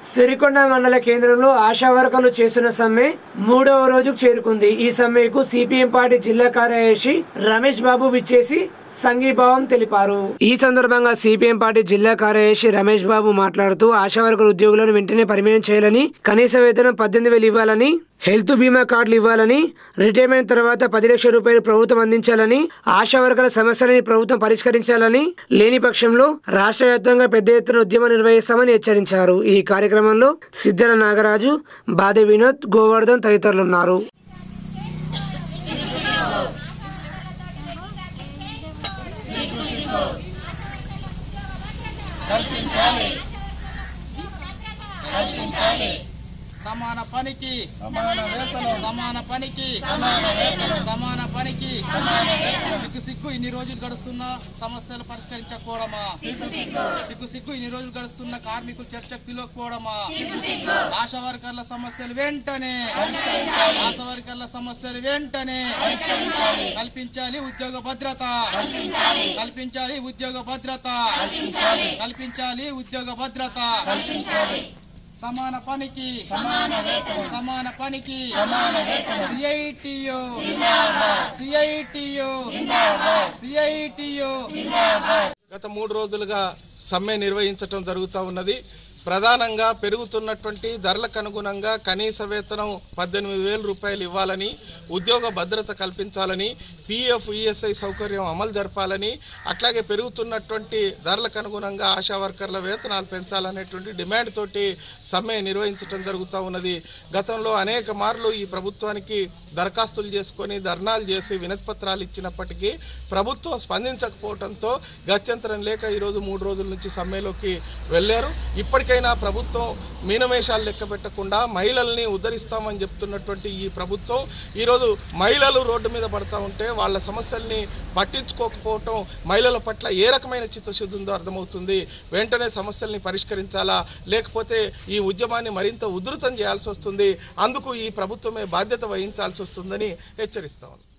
సిరికొండ మండల కేంద్రంలో ఆశా వర్కర్లు చేస్తున్న సమ్మె 3వ రోజుకు చేరుకుంది। ఈ సమ్మెకు సిపిఎం పార్టీ జిల్లా కార్యదర్శి రమేష్ బాబు విచ్చేసి సంఘీభావం తెలిపారు। ఈ సందర్భంగా సిపిఎం పార్టీ జిల్లా కార్యదర్శి రమేష్ బాబు మాట్లాడుతూ ఆశా వర్కర్ ఉద్యోగులను వెంటనే పర్మనెంట్ చేయాలని, కనీస వేతనం 18,000 ఇవ్వాలని, హెల్త్ బీమా కార్డులు ఇవ్వాలని, రిటైర్మెంట్ తర్వాత 10 లక్షల రూపాయలు ప్రభుత్వం అందించాలని, ఆశా వర్కర్ల సమస్యలని ప్రభుత్వం పరిష్కరించాలని, లేని పక్షంలో రాష్ట్ర వ్యాప్తంగా పెద్ద ఎత్తున ఉద్యమం నిర్వహిస్తామని హెచ్చరించారు। ఈ కార్యక్రమంలో సిద్ధల నాగరాజు, బాదే వినోద్, గోవర్ధన్ తదితరులు ఉన్నారు। సమాన పనికి సమాన వేతనం, సమాన పనికి సమాన వేతనం, సమాన పనికి సమాన వేతనం। సిగ్గు ఇన్ని రోజులు గడుస్తున్న సమస్యలు పరిష్కరించకపోవడమా, సిగ్గు ఇన్ని రోజులు గడుస్తున్న కార్మికులు చర్చకు పిలవకపోవడమా, ఆశా వర్కర్ల సమస్యలు వెంటనే ఆశా వర్కర్ల సమస్యలు వెంటనే కల్పించాలి ఉద్యోగ భద్రత, కల్పించాలి ఉద్యోగ భద్రత, కల్పించాలి ఉద్యోగ భద్రత। సమాన పనికి సమాన వేతనం, సమాన పనికి సమాన వేతనం। సిఐటియు జిందాబాద్, సిఐటియు జిందాబాద్, సిఐటియు జిందాబాద్। గత 3 రోజులుగా సమ్మె నిర్వహించడం జరుగుతూ ఉన్నది। ప్రధానంగా పెరుగుతున్నటువంటి ధరలకు అనుగుణంగా కనీస వేతనం 18,000 రూపాయలు ఇవ్వాలని, ఉద్యోగ భద్రత కల్పించాలని, పిఎఫ్ ఈఎస్ఐ సౌకర్యం అమలు జరపాలని, అట్లాగే పెరుగుతున్నటువంటి ధరలకు అనుగుణంగా ఆశా వర్కర్ల వేతనాలు పెంచాలనేటువంటి డిమాండ్ తోటి సమ్మె నిర్వహించడం జరుగుతూ ఉన్నది। గతంలో అనేక మార్లు ఈ ప్రభుత్వానికి దరఖాస్తులు చేసుకొని ధర్నాలు చేసి వినతిపత్రాలు ఇచ్చినప్పటికీ ప్రభుత్వం స్పందించకపోవడంతో గత్యంతరం లేక ఈరోజు 3 రోజుల నుంచి సమ్మెలోకి వెళ్లారు। ఇప్పటికైనా ప్రభుత్వం మీనమేషాలు లెక్క పెట్టకుండా మహిళల్ని ఉద్ధరిస్తామని చెప్తున్నటువంటి ఈ ప్రభుత్వం ఈరోజు మహిళలు రోడ్డు మీద పడతా ఉంటే వాళ్ళ సమస్యల్ని పట్టించుకోకపోవటం మహిళల పట్ల ఏ రకమైన చిత్తశుద్ధి ఉందో అర్థమవుతుంది। వెంటనే సమస్యల్ని పరిష్కరించాలా, లేకపోతే ఈ ఉద్యమాన్ని మరింత ఉధృతం చేయాల్సి వస్తుంది। అందుకు ఈ ప్రభుత్వమే బాధ్యత వహించాల్సి వస్తుందని హెచ్చరిస్తాం।